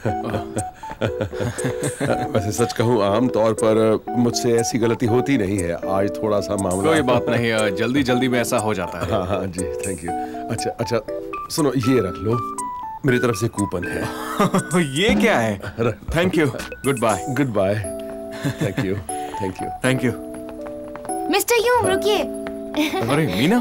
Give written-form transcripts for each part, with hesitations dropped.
वैसे सच कहूँ आम तौर पर मुझसे ऐसी गलती होती नहीं है। आज थोड़ा सा मामला। कोई बात नहीं, जल्दी जल्दी में ऐसा हो जाता है। हाँ हाँ जी, थैंक यू। अच्छा अच्छा, सुनो ये रख लो, मेरी तरफ से कूपन है। ये क्या है? Thank you, good bye. Good bye, thank you thank you thank you. Mister यूम रुकिए। अरे मीना,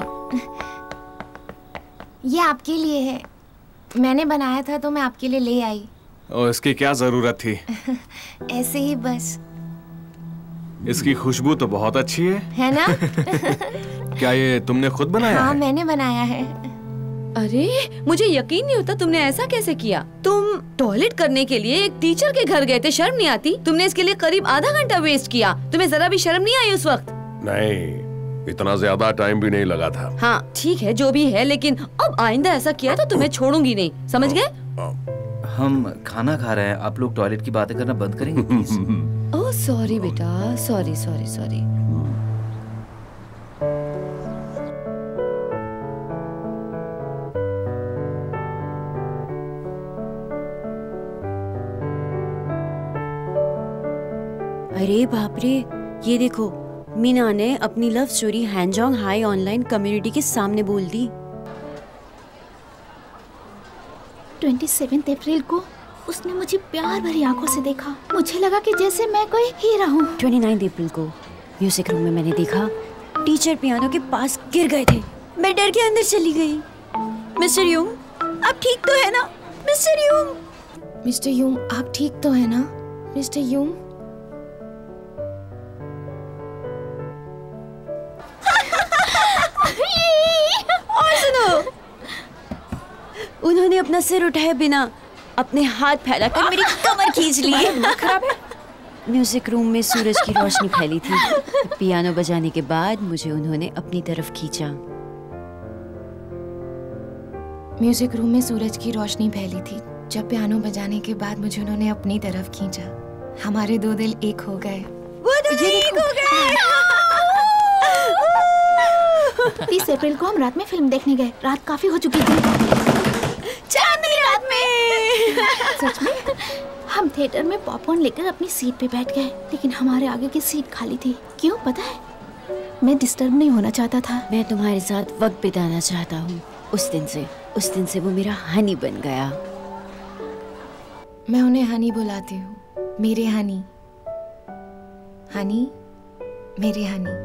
ये आपके लिए है। मैंने बनाया था तो मैं आपके लिए ले आई। और इसकी क्या जरूरत थी? ऐसे ही बस। इसकी खुशबू तो बहुत अच्छी है ना? क्या ये तुमने खुद बनाया हाँ, है? मैंने बनाया है। अरे मुझे यकीन नहीं होता, तुमने ऐसा कैसे किया? तुम टॉयलेट करने के लिए एक टीचर के घर गए थे, शर्म नहीं आती? तुमने इसके लिए करीब आधा घंटा वेस्ट किया, तुम्हें जरा भी शर्म नहीं आई उस वक्त? नहीं, इतना ज्यादा टाइम भी नहीं लगा था। हाँ ठीक है, जो भी है, लेकिन अब आइंदा ऐसा किया तो तुम्हें छोड़ूंगी नहीं, समझ गए? हम खाना खा रहे हैं, आप लोग टॉयलेट की बातें करना बंद करेंगे प्लीज? ओह सॉरी बेटा, सॉरी सॉरी सॉरी। अरे बाप रे, ये देखो, मीना ने अपनी लव स्टोरी हैंजोंग हाई ऑनलाइन कम्युनिटी के सामने बोल दी। 27 अप्रैल को उसने मुझे प्यार भरी आंखों से देखा। मुझे लगा कि जैसे मैं कोई हीरा हूँ। 29 अप्रैल को म्यूजिक रूम में मैंने देखा टीचर पियानो के पास गिर गए थे। मैं डर के अंदर चली गई। मिस्टर यूम, आप ठीक तो है ना? मिस्टर यूम, मिस्टर यूम, आप ठीक तो है ना? मिस्टर यूम, और सुनो, उन्होंने अपना सिर उठाए बिना अपने हाथ फैलाकर मेरी कमर खींच ली। खराब है। म्यूजिक रूम में सूरज की रोशनी फैली थी। पियानो बजाने के बाद मुझे उन्होंने अपनी तरफ खींचा। म्यूजिक रूम में सूरज की रोशनी फैली थी। जब पियानो बजाने के बाद मुझे उन्होंने अपनी तरफ खींचा। हमारे दो दिल एक हो गए। वो दोनों एक हो गए। 30 अप्रैल को हम रात में फिल्म देखने गए। रात काफी हो चुकी थी। चांदनी रात में। सच में? हम थिएटर में पॉपकॉर्न लेकर अपनी सीट पे बैठ गए, लेकिन हमारे आगे की सीट खाली थी। क्यों पता है? मैं डिस्टर्ब नहीं होना चाहता था। मैं तुम्हारे साथ वक्त बिताना चाहता हूँ। उस दिन से वो मेरा हनी बन गया। मैं उन्हें हनी बुलाती हूँ। मेरे हनी, हनी, मेरे हनी।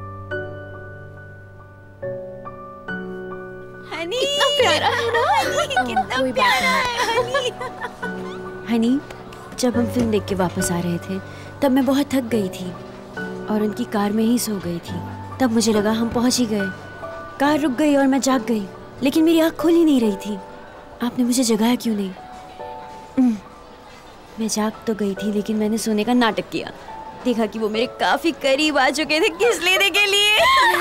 हनी कितना प्यारा है ना? कितना प्यारा है हनी। हनी, जब हम फिल्म देख के वापस आ रहे थे तब मैं बहुत थक गई थी और उनकी कार में ही सो गई थी। तब मुझे लगा हम पहुंच ही गए। कार रुक गई और मैं जाग गई, लेकिन मेरी आँख खुल ही नहीं रही थी। आपने मुझे जगाया क्यों नहीं? मैं जाग तो गई थी, लेकिन मैंने सोने का नाटक किया। देखा कि वो मेरे काफी करीब आ चुके थे किस लेने के लिए।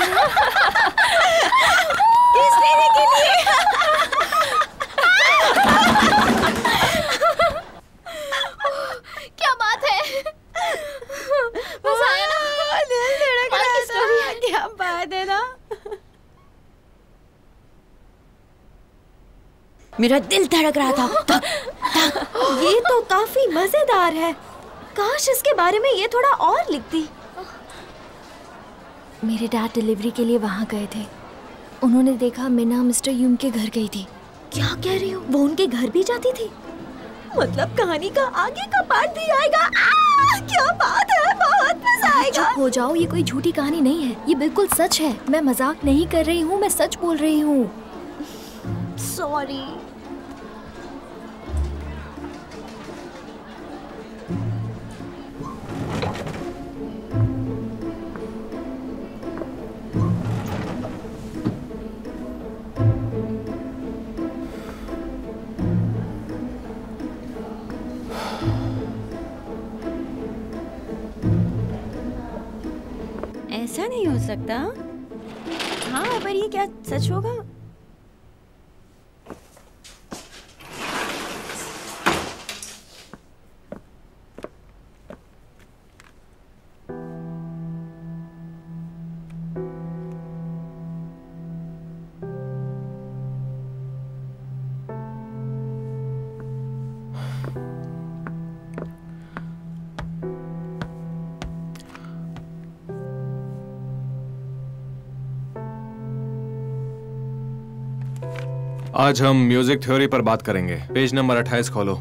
किस लेने के लिए। क्या बात है? मजा आया ना? दिल धड़क रहा था। क्या बात है ना? मेरा दिल धड़क रहा था। ये तो काफी मजेदार है। काश इसके बारे में ये थोड़ा और लिखती। मेरे डैड डिलीवरी के लिए वहाँ गए थे। उन्होंने देखा मीना मिस्टर यूम के घर गई थी। क्या कह रही हो? वो उनके घर भी जाती थी? मतलब कहानी का आगे का पार्ट भी आएगा? क्या बात है, बहुत मजा आएगा। चुप हो जाओ, ये कोई झूठी कहानी नहीं है, ये बिल्कुल सच है। मैं मजाक नहीं कर रही हूँ, मैं सच बोल रही हूँ। सॉरी। ऐसा नहीं हो सकता। हाँ, पर ये क्या सच होगा? आज हम म्यूजिक थ्योरी पर बात करेंगे। पेज नंबर 28 खोलो।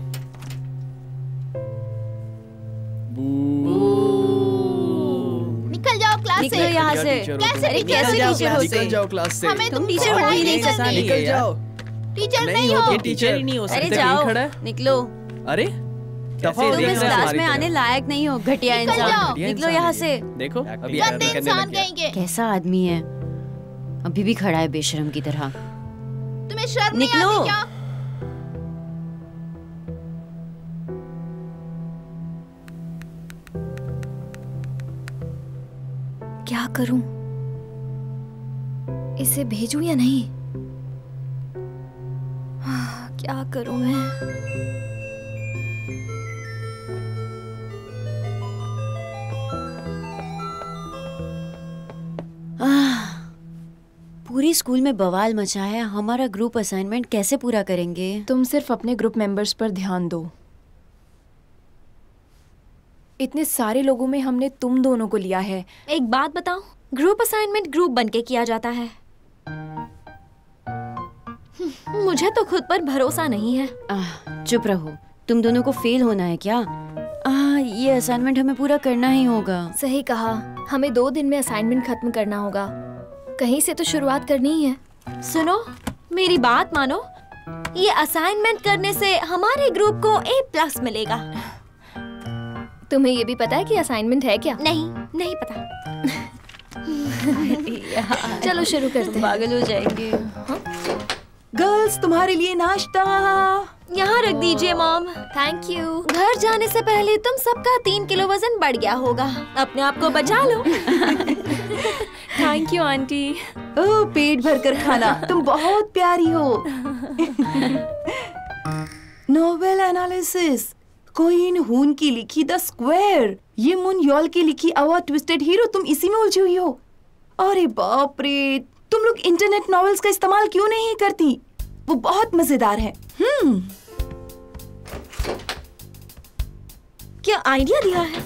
निकल जाओ क्लास निकलो से। यहाँ से। कैसे अरे टीचर कैसे हो? टीचर हो निकल जाओ क्लास से। हमें तुम टीचर टीचर हो ही नहीं नहीं करते। सकते। निकल जाओ। टीचर नहीं हो। ये टीचर ही नहीं हो अरे सकते। जाओ, कहीं खड़ा है। निकलो। अरे दफा हो तुम गया इस है क्लास हमारी में तरफ। आने लायक नहीं हो, घटिया निकल इंसान। जाओ। घटिया निकलो इंसान यहाँ है से। ये। देखो अभी गंदे करने इंसान लग गया। कहेंगे। कैसा आदमी है, अभी भी खड़ा है बेशरम की तरह। तुम्हें शर्म नहीं निकलो। आती क्या? क्या करूं? इसे भेजूं या नहीं? क्या करूं मैं? पूरी स्कूल में बवाल मचा है, हमारा ग्रुप असाइनमेंट कैसे पूरा करेंगे? तुम सिर्फ अपने ग्रुप मेंबर्स पर ध्यान दो। इतने सारे लोगों में हमने तुम दोनों को लिया है। एक बात बताऊं, ग्रुप असाइनमेंट ग्रुप बनके किया जाता है। मुझे तो खुद पर भरोसा नहीं है। चुप रहो, तुम दोनों को फेल होना है क्या? ये असाइनमेंट हमें पूरा करना ही होगा। सही कहा, हमें 2 दिन में असाइनमेंट खत्म करना होगा। कहीं से तो शुरुआत करनी ही है। सुनो, मेरी बात मानो, ये असाइनमेंट करने से हमारे ग्रुप को A+ मिलेगा। तुम्हें ये भी पता है कि असाइनमेंट है क्या? नहीं पता। चलो शुरू करते हैं। पागल हो जाएंगे। गर्ल्स, तुम्हारे लिए नाश्ता। यहाँ रख दीजिए मॉम। Thank you. घर जाने से पहले तुम सबका 3 किलो वजन बढ़ गया होगा। अपने आप को बचा लो। Thank you aunty. ओह, पेट भर कर खाना। तुम बहुत प्यारी हो। नोवेल एनालिसिस, कोइन हून की लिखी द स्क्वायर। ये मुन यॉल की लिखी आवर ट्विस्टेड हीरो। तुम इसी में उलझी हुई हो। अरे बाप रे, तुम लोग इंटरनेट नॉवेल्स का इस्तेमाल क्यों नहीं करती? वो बहुत मजेदार है। क्या आइडिया दिया है?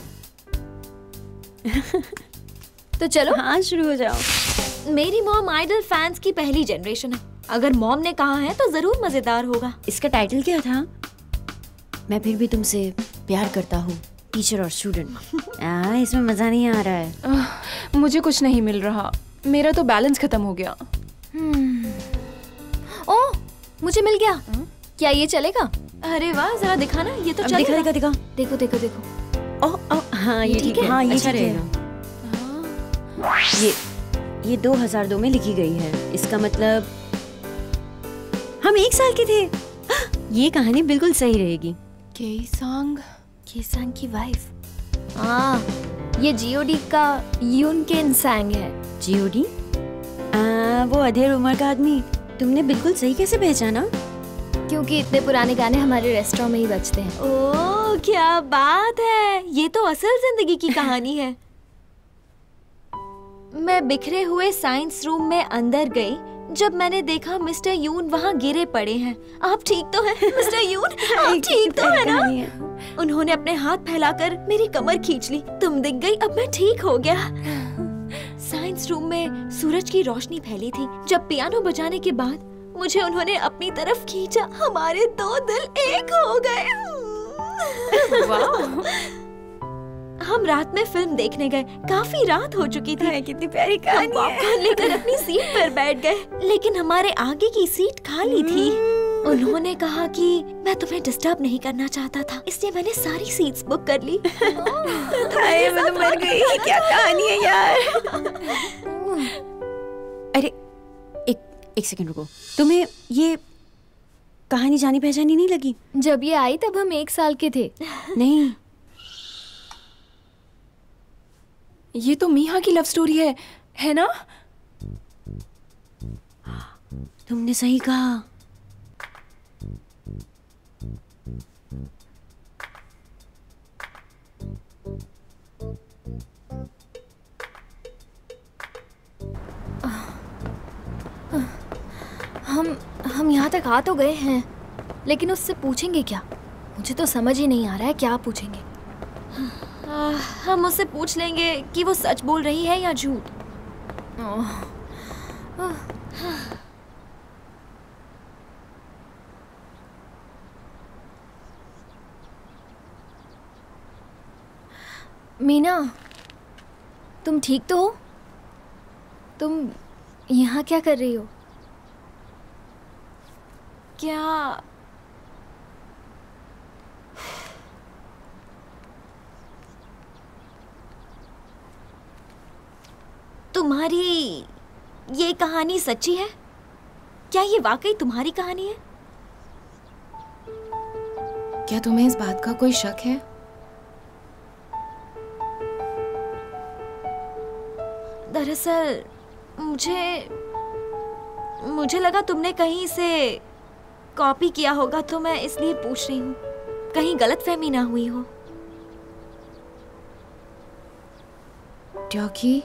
तो चलो। हाँ, शुरू हो जाओ। मेरी मॉम आइडल फैंस की पहली जनरेशन है। अगर मॉम ने कहा है तो जरूर मजेदार होगा। इसका टाइटल क्या था? मैं फिर भी तुमसे प्यार करता हूँ, टीचर और स्टूडेंट। इसमें मजा नहीं आ रहा है। मुझे कुछ नहीं मिल रहा। मेरा तो बैलेंस खत्म हो गया। ओह, मुझे मिल गया। क्या ये चलेगा? अरे वाह, जरा दिखाना। ये तो चलेगा। दिखा। देखो देखो देखो। ओह, हाँ ये ठीक है। हाँ, ये अच्छा ठीक है। रहेगा। ये 2002 में लिखी गई है। इसका मतलब हम 1 साल के थे। ये कहानी बिल्कुल सही रहेगी। केसांग की वाइफ। ये जीओडी का यूनकेन सांग है। जीओडी? वो अधेड़ उम्र का आदमी। तुमने बिल्कुल सही कैसे पहचाना? क्योंकि इतने पुराने गाने हमारे रेस्टोरेंट में ही बजते हैं। ओह, क्या बात है। ये तो असल जिंदगी की कहानी है। मैं बिखरे हुए साइंस रूम में अंदर गई जब मैंने देखा मिस्टर यून वहाँ गिरे पड़े हैं। आप ठीक तो हैं मिस्टर यून? आप ठीक तो है ना? उन्होंने अपने हाथ फैलाकर मेरी कमर खींच ली। तुम दिख गई, अब मैं ठीक हो गया। साइंस रूम में सूरज की रोशनी फैली थी। जब पियानो बजाने के बाद मुझे उन्होंने अपनी तरफ खींचा। हमारे 2 दिल एक हो गए। वाह। हम रात में फिल्म देखने गए। काफी रात हो चुकी थी। कितनी प्यारी कहानी है। पॉपकॉर्न लेकर अपनी सीट पर बैठ गए, लेकिन हमारे आगे की सीट खाली थी। उन्होंने कहा कि मैं तुम्हें डिस्टर्ब नहीं करना चाहता था, इसलिए मैंने सारी सीट्स बुक कर ली। मैं तो मर गई। क्या कहानी है यार। अरे एक सेकंड रुको। तुम्हें ये कहानी जानी पहचानी नहीं लगी? जब ये आई तब हम 1 साल के थे। नहीं, ये तो मीहा की लव स्टोरी है ना? तुमने सही कहा। हम यहाँ तक आ तो गए हैं, लेकिन उससे पूछेंगे क्या? मुझे तो समझ ही नहीं आ रहा है क्या पूछेंगे। हम उससे पूछ लेंगे कि वो सच बोल रही है या झूठ। मीना, तुम ठीक तो हो? तुम यहाँ क्या कर रही हो? क्या तुम्हारी ये कहानी सच्ची है? क्या ये वाकई तुम्हारी कहानी है? क्या तुम्हें इस बात का कोई शक है? दरअसल मुझे लगा तुमने कहीं से कॉपी किया होगा, तो मैं इसलिए पूछ रही हूँ, कहीं गलतफहमी ना हुई हो। क्योंकि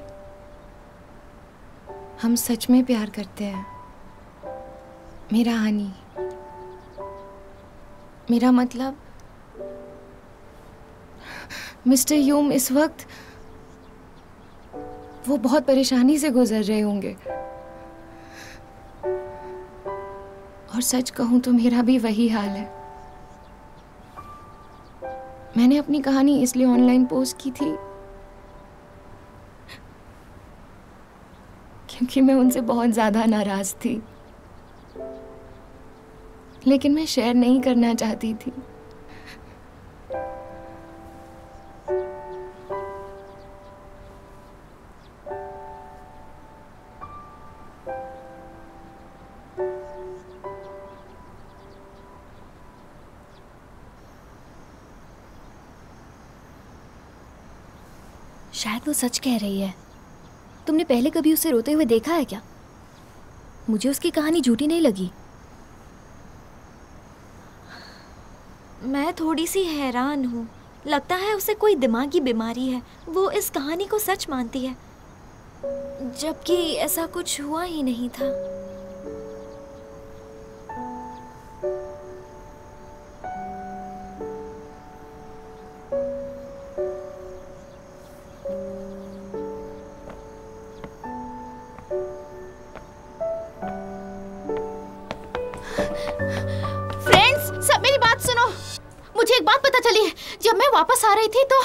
हम सच में प्यार करते हैं मेरा हनी। मेरा मतलब मिस्टर यूम इस वक्त वो बहुत परेशानी से गुजर रहे होंगे, और सच कहूं तो मेरा भी वही हाल है। मैंने अपनी कहानी इसलिए ऑनलाइन पोस्ट की थी क्योंकि मैं उनसे बहुत ज्यादा नाराज थी, लेकिन मैं शेयर नहीं करना चाहती थी। शायद वो सच कह रही है। तुमने पहले कभी उसे रोते हुए देखा है क्या? मुझे उसकी कहानी झूठी नहीं लगी। मैं थोड़ी सी हैरान हूँ। लगता है उसे कोई दिमागी बीमारी है। वो इस कहानी को सच मानती है, जबकि ऐसा कुछ हुआ ही नहीं था। सब मेरी बात सुनो। मुझे एक बात पता चली है। जब मैं वापस आ रही थी तो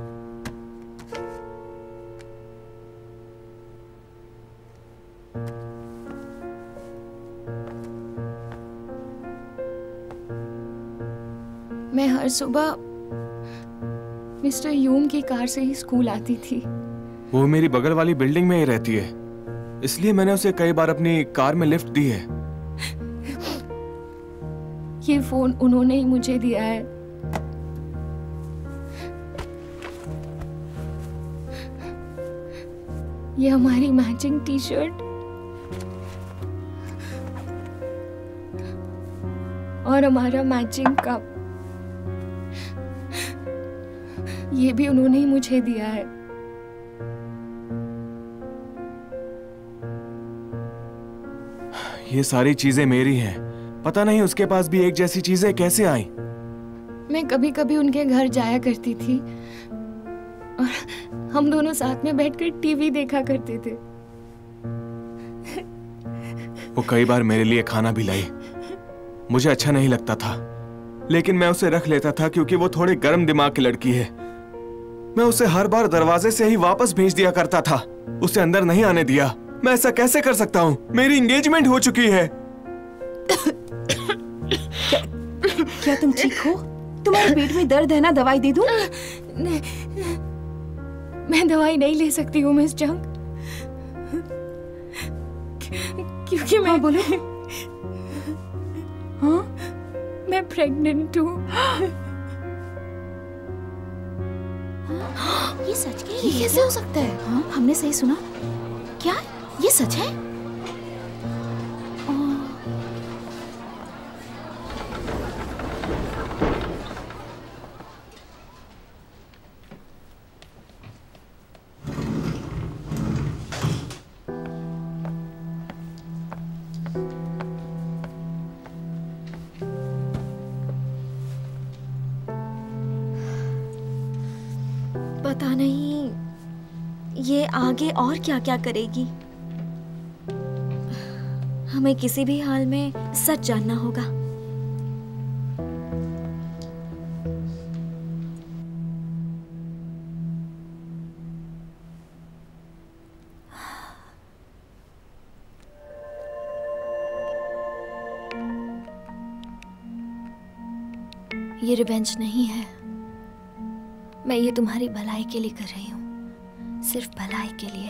मैं हर सुबह मिस्टर यूम की कार से ही स्कूल आती थी। वो मेरी बगल वाली बिल्डिंग में ही रहती है, इसलिए मैंने उसे कई बार अपनी कार में लिफ्ट दी है। ये फोन उन्होंने ही मुझे दिया है। ये हमारी मैचिंग टी शर्ट और हमारा मैचिंग कप, ये भी उन्होंने ही मुझे दिया है। ये सारी चीजें मेरी हैं। पता नहीं उसके पास भी एक जैसी चीजें कैसे आई। मैं कभी कभी उनके घर जाया करती थी और हम दोनों साथ में बैठकर टीवी देखा करते थे। वो कई बार मेरे लिए खाना भी लाई। मुझे अच्छा नहीं लगता था, लेकिन मैं उसे रख लेता था क्योंकि वो थोड़ी गर्म दिमाग की लड़की है। मैं उसे हर बार दरवाजे से ही वापस भेज दिया करता था, उसे अंदर नहीं आने दिया। मैं ऐसा कैसे कर सकता हूँ? मेरी एंगेजमेंट हो चुकी है। क्या तुम ठीक हो? तुम्हारे पेट में दर्द है ना? दवाई दे दूं? मैं दवाई नहीं ले सकती हूँ मिस जंग, क्योंकि मैं बोलूं? हाँ, मैं प्रेग्नेंट हूँ। ये सच है? ये कैसे हो सकता है? हाँ, हमने सही सुना क्या? ये सच है? पता नहीं ये आगे और क्या क्या करेगी। हमें किसी भी हाल में सच जानना होगा। ये रिवेंज नहीं है, मैं ये तुम्हारी भलाई के लिए कर रही हूँ, सिर्फ भलाई के लिए।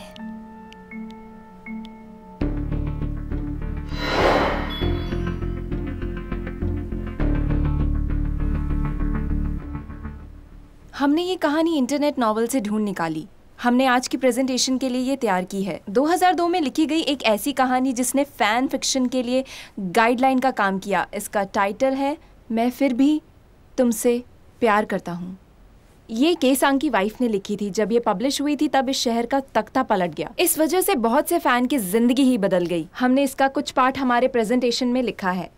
हमने ये कहानी इंटरनेट नॉवल से ढूंढ निकाली। हमने आज की प्रेजेंटेशन के लिए ये तैयार की है। 2002 में लिखी गई एक ऐसी कहानी जिसने फैन फिक्शन के लिए गाइडलाइन का काम किया। इसका टाइटल है मैं फिर भी तुमसे प्यार करता हूँ। ये के सांग की वाइफ ने लिखी थी। जब ये पब्लिश हुई थी तब इस शहर का तख्ता पलट गया। इस वजह से बहुत से फैन की जिंदगी ही बदल गई। हमने इसका कुछ पार्ट हमारे प्रेजेंटेशन में लिखा है।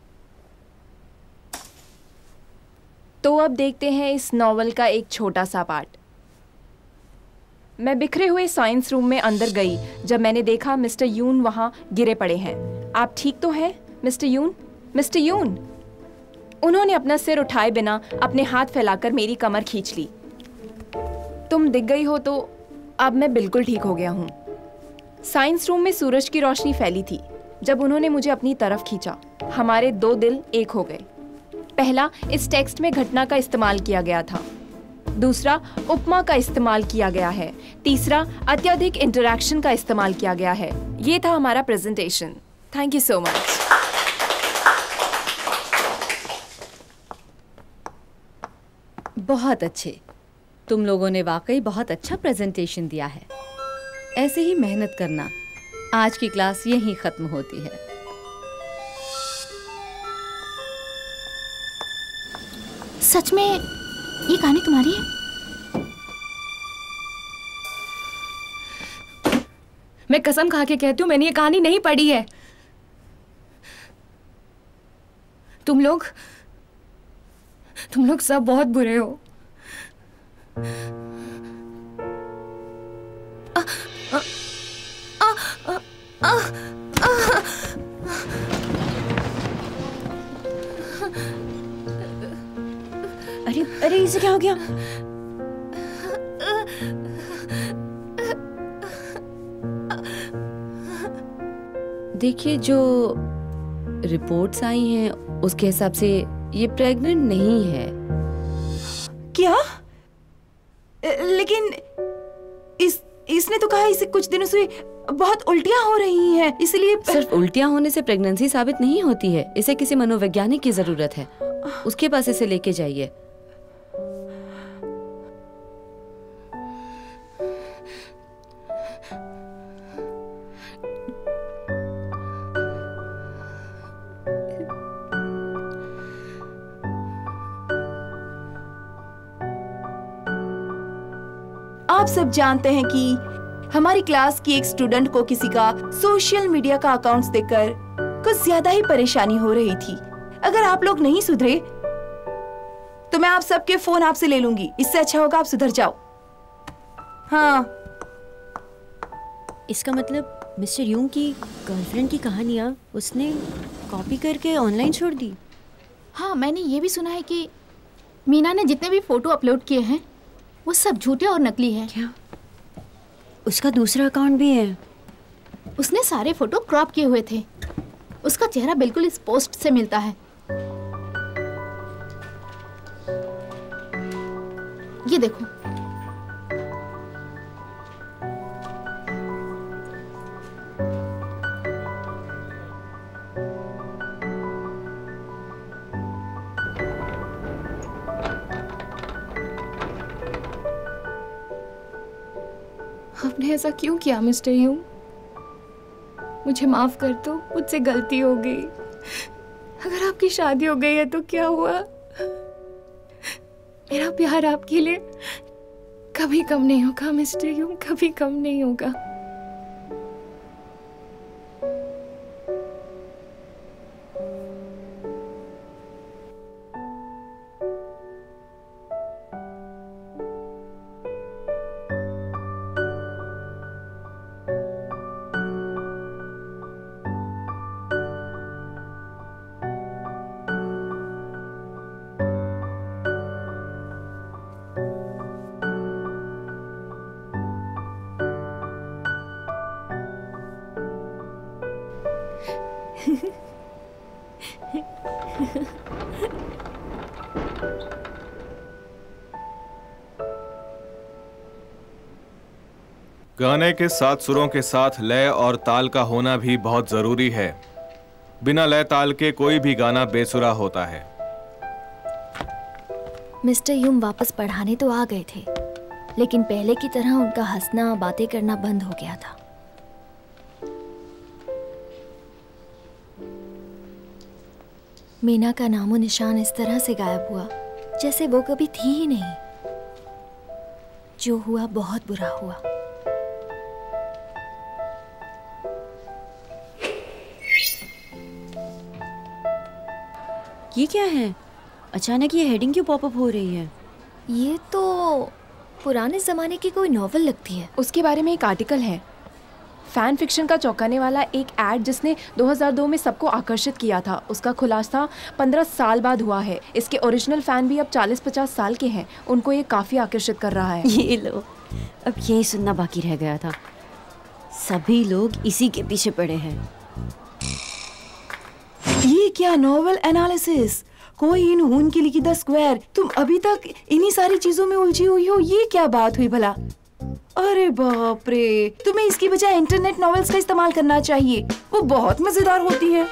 तो अब देखते हैं इस नॉवल का एक छोटा सा पार्ट। मैं बिखरे हुए साइंस रूम में अंदर गई जब मैंने देखा मिस्टर यून वहां गिरे पड़े हैं। आप ठीक तो हैं मिस्टर यून? मिस्टर यून। उन्होंने अपना सिर उठाए बिना अपने हाथ फैलाकर मेरी कमर खींच ली। तुम दिख गई हो तो अब मैं बिल्कुल ठीक हो गया हूँ। साइंस रूम में सूरज की रोशनी फैली थी। जब उन्होंने मुझे अपनी तरफ खींचा, हमारे दो दिल एक हो गए। पहला, इस टेक्स्ट में घटना का इस्तेमाल किया गया था। दूसरा, उपमा का इस्तेमाल किया गया है। तीसरा, अत्यधिक इंटरैक्शन का इस्तेमाल किया गया है। ये था हमारा presentation. Thank you so much. बहुत अच्छे। तुम लोगों ने वाकई बहुत अच्छा प्रेजेंटेशन दिया है। ऐसे ही मेहनत करना। आज की क्लास यहीं खत्म होती है। सच में ये कहानी तुम्हारी है? मैं कसम खा के कहती हूँ मैंने ये कहानी नहीं पढ़ी है। तुम लोग सब बहुत बुरे हो। अरे इसे क्या हो गया? देखिए, जो रिपोर्ट्स आई हैं उसके हिसाब से ये प्रेग्नेंट नहीं है। क्या? लेकिन इसने तो कहा इसे कुछ दिनों से बहुत उल्टियां हो रही हैं, इसलिए सिर्फ उल्टियां होने से प्रेगनेंसी साबित नहीं होती है। इसे किसी मनोवैज्ञानिक की जरूरत है। उसके पास इसे लेके जाइए। आप सब जानते हैं कि हमारी क्लास की एक स्टूडेंट को किसी का सोशल मीडिया का अकाउंट्स देखकर कुछ ज्यादा ही परेशानी हो रही थी। अगर आप लोग नहीं सुधरे तो मैं आप सबके फोन आपसे ले लूंगी। इससे अच्छा होगा आप सुधर जाओ। हाँ। इसका मतलब मिस्टर यूंग की गर्लफ्रेंड की कहानियाँ उसने कॉपी करके ऑनलाइन छोड़ दी। हाँ, मैंने ये भी सुना है कि मीना ने जितने भी फोटो अपलोड किए हैं वो सब झूठे और नकली हैं। क्या? उसका दूसरा अकाउंट भी है? उसने सारे फोटो क्रॉप किए हुए थे। उसका चेहरा बिल्कुल इस पोस्ट से मिलता है। ये देखो। आपने ऐसा क्यों किया मिस्टर यूंग? मुझे माफ कर दो, मुझसे गलती हो गई। अगर आपकी शादी हो गई है तो क्या हुआ? मेरा प्यार आपके लिए कभी कम नहीं होगा मिस्टर यूंग, कभी कम नहीं होगा। गाने के 7 सुरों के साथ लय और ताल का होना भी बहुत जरूरी है। बिना लय ताल के कोई भी गाना बेसुरा होता है। मिस्टर यूम वापस पढ़ाने तो आ गए थे, लेकिन पहले की तरह उनका हंसना, बातें करना बंद हो गया था। मीना का नामो निशान इस तरह से गायब हुआ जैसे वो कभी थी ही नहीं। जो हुआ बहुत बुरा हुआ। ये क्या है? अचानक ये हेडिंग क्यों पॉपअप हो रही है? ये तो पुराने जमाने की कोई नॉवल लगती है। उसके बारे में एक आर्टिकल है, फैन फिक्शन का चौंकाने वाला एक एड जिसने 2002 में सबको आकर्षित किया था। उसका खुलासा 15 साल बाद हुआ है। इसके ओरिजिनल फैन भी अब 40-50 साल के हैं। उनको ये काफी आकर्षित कर रहा है। ये लो, अब यही सुनना बाकी रह गया था। सभी लोग इसी के पीछे पड़े हैं। ये क्या नॉवल एनालिसिस, कोई इन हून की लिखी द स्क्वायर। तुम अभी तक इन्हीं सारी चीजों में उलझी हुई हो। ये क्या बात हुई भला? अरे बाप रे, तुम्हें इसकी बजाय इंटरनेट नॉवेल्स का इस्तेमाल करना चाहिए, वो बहुत मजेदार होती है।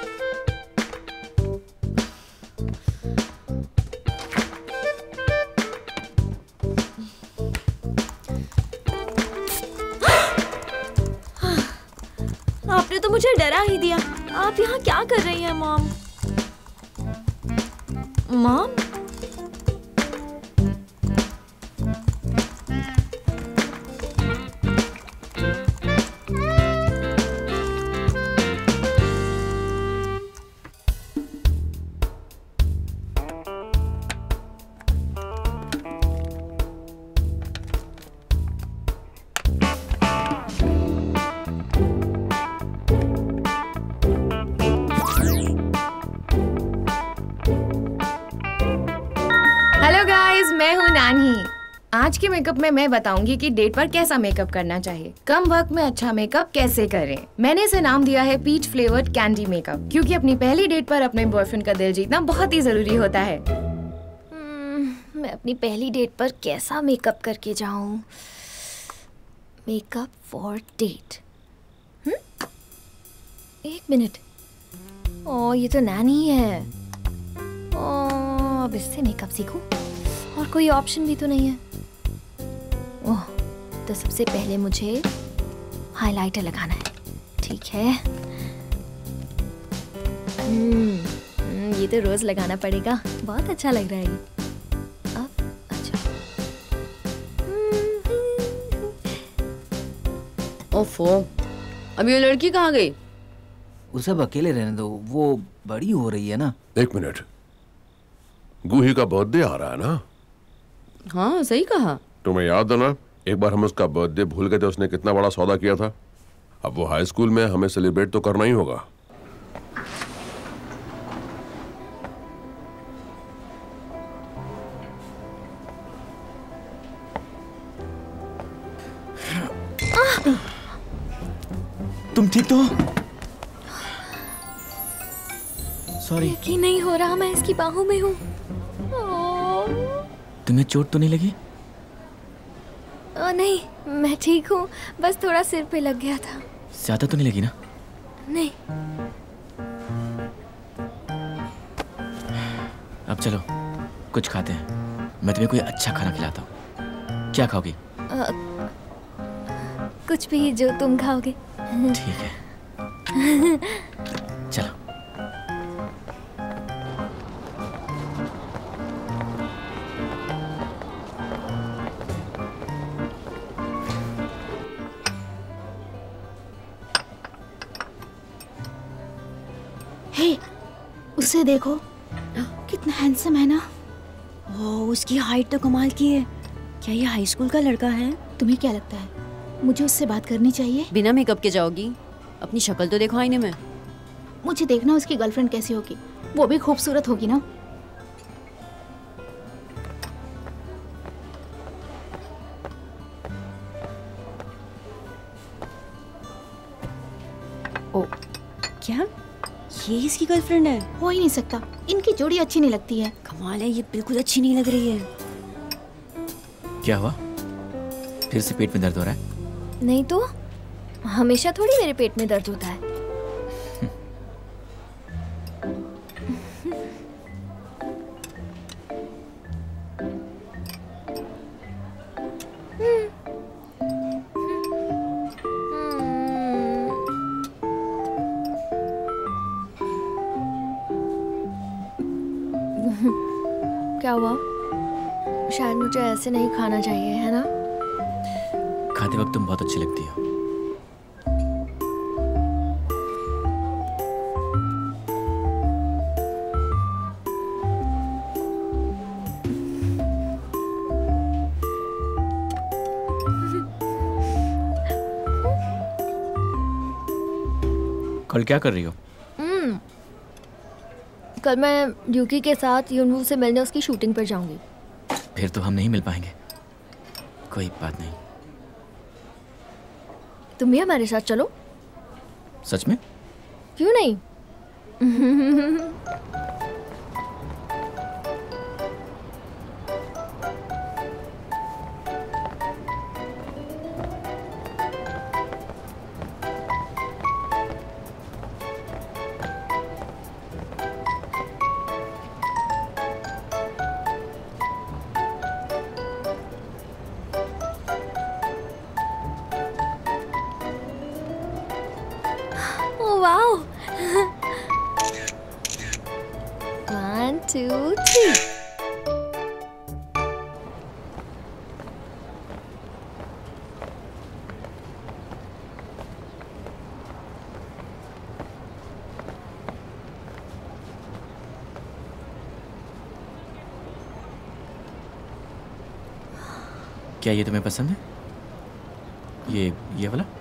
आपने तो मुझे डरा ही दिया। आप यहाँ क्या कर रही हैं मॉम? मॉम? हेलो गाइस, मैं हूँ नानी। आज के मेकअप में मैं बताऊंगी कि डेट पर कैसा मेकअप करना चाहिए, कम वक्त में अच्छा मेकअप कैसे करें। मैंने इसे नाम दिया है पीच फ्लेवर्ड कैंडी मेकअप, क्योंकि अपनी पहली डेट पर अपने बॉयफ्रेंड का दिल जीतना बहुत ही जरूरी होता है। मैं अपनी पहली डेट पर कैसा मेकअप करके जाऊं? Makeup for date. एक मिनट। ओ, ये तो नानी है। अब इससे मेकअप सीखूं, और कोई ऑप्शन भी तो नहीं है। ओह, तो सबसे पहले मुझे हाइलाइटर लगाना है। ठीक है। ये तो रोज लगाना पड़ेगा, बहुत अच्छा लग रहा है ये। अब अच्छा। ओफो, अब ये लड़की कहाँ गई? उसे अब अकेले रहने दो, वो बड़ी हो रही है ना। एक मिनट, गूही का बर्थडे आ रहा है ना? हाँ, सही कहा। तुम्हें याद है ना, एक बार हम उसका बर्थडे भूल गए थे। उसने कितना बड़ा सौदा किया था। अब वो हाई स्कूल में, हमें सेलिब्रेट तो करना ही होगा। तुम ठीक तो हो? सॉरी। यकीन नहीं हो रहा, मैं इसकी बाहों में हूँ। तुम्हें चोट तो नहीं लगी? नहीं, मैं ठीक हूँ, बस थोड़ा सिर पे लग गया था। ज्यादा तो नहीं लगी ना? नहीं। अब चलो कुछ खाते हैं, मैं तुम्हें कोई अच्छा खाना खिलाता हूँ। क्या खाओगी? कुछ भी जो तुम खाओगे। ठीक है, चलो। हे, उसे देखो, कितना हैंडसम है ना। ओह, उसकी हाइट तो कमाल की है। क्या ये हाई स्कूल का लड़का है? तुम्हें क्या लगता है, मुझे उससे बात करनी चाहिए? बिना मेकअप के जाओगी? अपनी शक्ल तो देखो आईने में। मुझे देखना उसकी गर्लफ्रेंड कैसी होगी, वो भी खूबसूरत होगी ना। ओ, क्या ये इसकी गर्लफ्रेंड है? हो ही नहीं सकता, इनकी जोड़ी अच्छी नहीं लगती है। कमाल है, ये बिल्कुल अच्छी नहीं लग रही है। क्या हुआ? फिर से पेट में दर्द हो रहा है? नहीं तो हमेशा थोड़ी मेरे पेट में दर्द होता है। क्या हुआ? शायद मुझे ऐसे नहीं खाना चाहिए, है ना? खाते वक्त तुम बहुत अच्छी लगती हो। कल क्या कर रही हो? कल मैं यूकी के साथ यूनवू से मिलने उसकी शूटिंग पर जाऊंगी। फिर तो हम नहीं मिल पाएंगे। कोई बात नहीं। तुम भी हमारे साथ चलो। सच में? क्यों नहीं? Wow! 1, 2, 3. क्या ये तुम्हें पसंद है? ये वाला?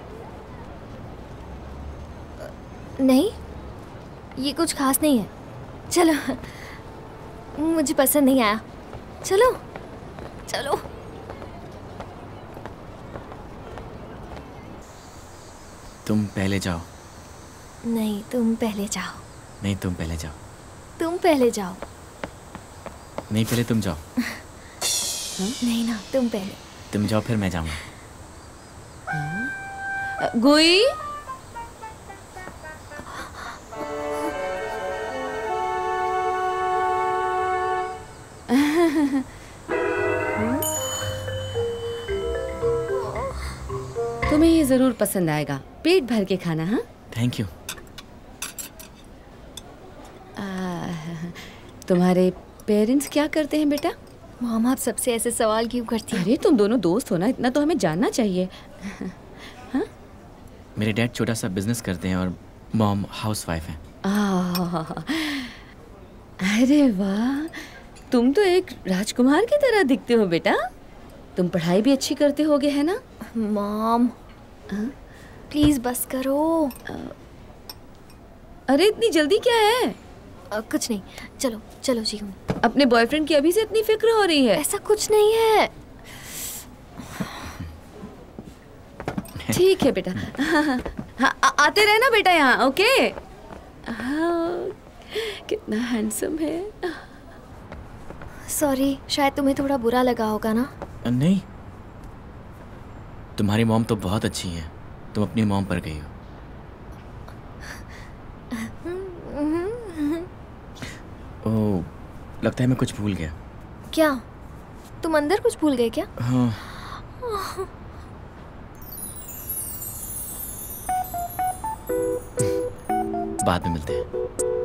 नहीं, ये कुछ खास नहीं है। चलो, मुझे पसंद नहीं आया। चलो चलो। तुम पहले जाओ। नहीं, तुम पहले जाओ। नहीं, तुम पहले जाओ। तुम पहले जाओ। नहीं, पहले तुम जाओ। नहीं ना, तुम पहले। तुम जाओ फिर मैं जाऊंगा। गुई, तुम्हें ये जरूर पसंद आएगा। पेट भर के खाना। हाँ, थैंक यू। तुम्हारे पेरेंट्स क्या करते हैं बेटा? मॉम, आप सबसे ऐसे सवाल क्यों करती हैं? अरे तुम दोनों दोस्त हो ना, इतना तो हमें जानना चाहिए। हाँ? मेरे डैड छोटा सा बिजनेस करते हैं और मॉम हाउसवाइफ हैं। अरे वाह, तुम तो एक राजकुमार की तरह दिखते हो बेटा। तुम पढ़ाई भी अच्छी करते होगे, है ना? मॉम, प्लीज बस करो। अरे इतनी जल्दी क्या है? कुछ नहीं, चलो चलो जी। अपने बॉयफ्रेंड की अभी से इतनी फिक्र हो रही है? ऐसा कुछ नहीं है। ठीक है बेटा। हाँ, आते रहना बेटा यहाँ, ओके? हाँ, कितना हैंडसम है। सॉरी, शायद तुम्हें थोड़ा बुरा लगा होगा ना? नहीं, तुम्हारी मॉम तो बहुत अच्छी है। तुम अपनी मॉम पर गई हो। ओह, लगता है मैं कुछ भूल गया। क्या? तुम अंदर कुछ भूल गए क्या? हाँ। बाद में मिलते हैं।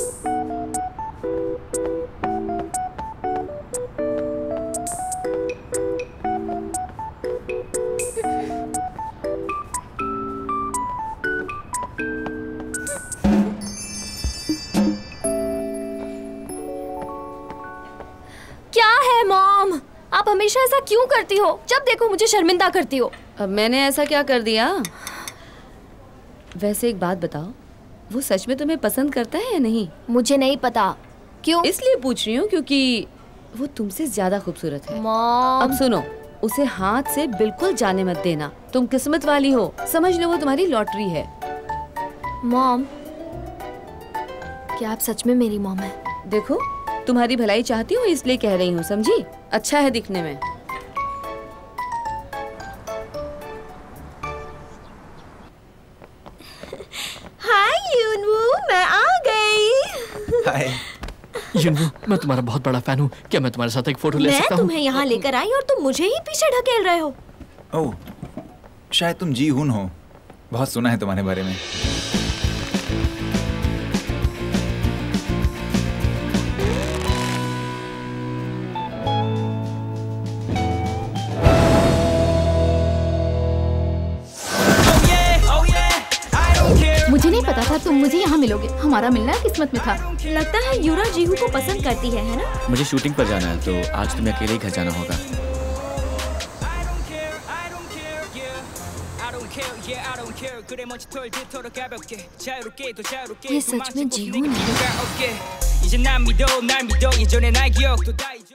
क्या है मॉम, आप हमेशा ऐसा क्यों करती हो? जब देखो मुझे शर्मिंदा करती हो। अब मैंने ऐसा क्या कर दिया? वैसे एक बात बताओ, वो सच में तुम्हें पसंद करता है या नहीं? मुझे नहीं पता। क्यों? इसलिए पूछ रही हूँ क्योंकि वो तुमसे ज्यादा खूबसूरत है। मॉम, अब सुनो, उसे हाथ से बिल्कुल जाने मत देना। तुम किस्मत वाली हो, समझ लो वो तुम्हारी लॉटरी है। मॉम, क्या आप सच में मेरी मॉम है? देखो, तुम्हारी भलाई चाहती हूँ इसलिए कह रही हूँ, समझी? अच्छा है दिखने में। हाय। युनवू, मैं तुम्हारा बहुत बड़ा फैन हूँ। क्या मैं तुम्हारे साथ एक फोटो ले सकता मैं हूँ? तुम्हें यहाँ लेकर आई और तुम मुझे ही पीछे ढकेल रहे हो। ओह, शायद तुम जी हुन हो। बहुत सुना है तुम्हारे बारे में। मुझे नहीं पता था तुम मुझे यहाँ मिलोगे। हमारा मिलना किस्मत में था। लगता है यूरा जीहू को पसंद करती है ना? मुझे शूटिंग पर जाना है तो आज तुम्हें अकेले ही घर जाना होगा। ये सच में जीहू है।